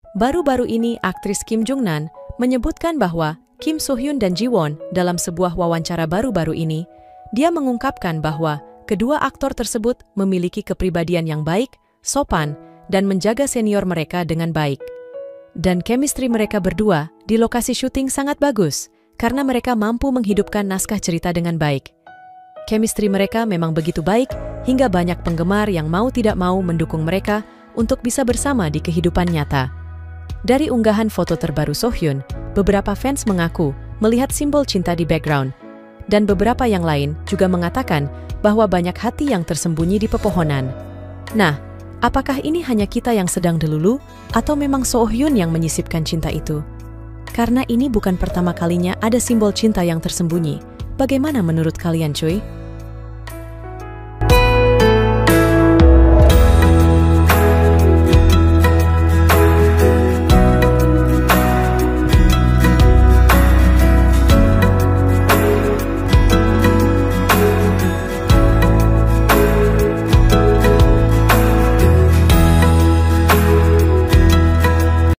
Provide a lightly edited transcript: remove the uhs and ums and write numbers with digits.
Baru-baru ini aktris Kim Jung-nan menyebutkan bahwa Kim So-hyun dan Ji-won dalam sebuah wawancara baru-baru ini, dia mengungkapkan bahwa kedua aktor tersebut memiliki kepribadian yang baik, sopan, dan menjaga senior mereka dengan baik. Dan chemistry mereka berdua di lokasi syuting sangat bagus karena mereka mampu menghidupkan naskah cerita dengan baik. Chemistry mereka memang begitu baik hingga banyak penggemar yang mau tidak mau mendukung mereka untuk bisa bersama di kehidupan nyata. Dari unggahan foto terbaru So-hyun, beberapa fans mengaku melihat simbol cinta di background, dan beberapa yang lain juga mengatakan bahwa banyak hati yang tersembunyi di pepohonan. Nah, apakah ini hanya kita yang sedang delulu, atau memang So-hyun yang menyisipkan cinta itu? Karena ini bukan pertama kalinya ada simbol cinta yang tersembunyi. Bagaimana menurut kalian, cuy?